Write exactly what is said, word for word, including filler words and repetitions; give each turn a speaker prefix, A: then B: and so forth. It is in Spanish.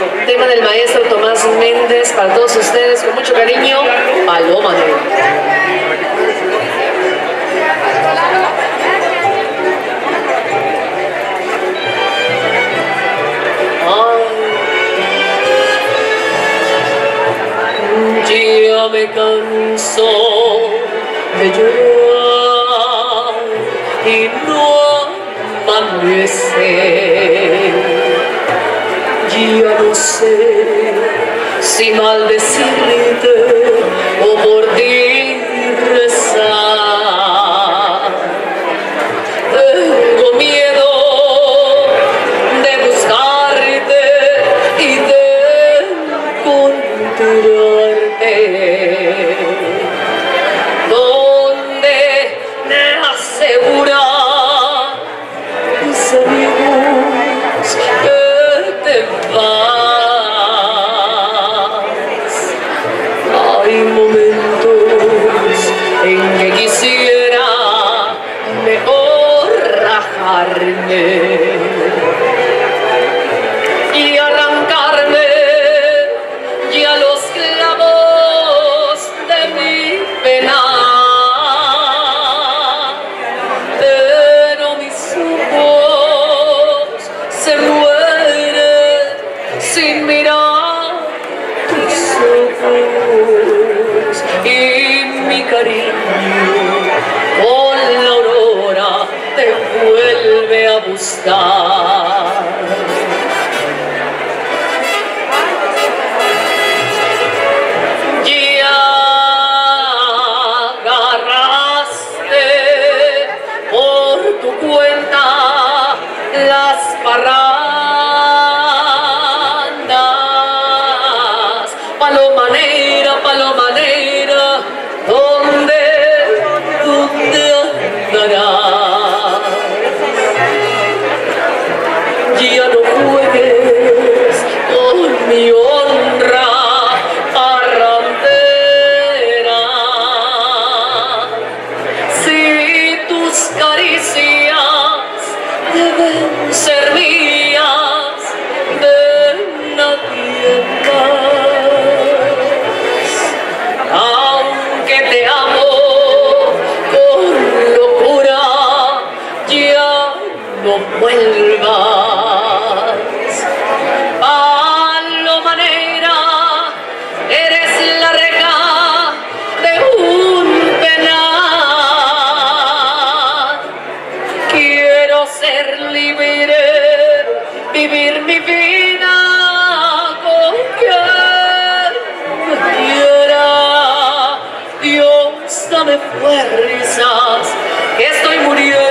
A: tema del maestro Tomás Méndez para todos ustedes, con mucho cariño, Paloma Negra. Ya me canso de llorar y no amanece. Ya no sé si maldecirte o por ti rezar. Tengo miedo de buscarte y de encontrarte. Donde me asegura mis amigos que te vas. Hay momentos en que quisiera mejor rajarme y arrancarme ya los clavos de mi pena, pero mis ojos se mueren sin mirar tus ojos y mi cariño con la aurora te vuelve a buscar. Tu cuenta las parrandas, paloma negra, paloma negra, ¿dónde, dónde andarás? Ya no juegues con mi honra parrandera, si tus caricias deben ser mías, de nadie más. Aunque te amo con locura, ya no vuelvas. Paloma negra, eres la reja de un penal. Quiero ser libre, vivir mi vida con quien quiera. Dios, dame fuerzas, que estoy muriendo.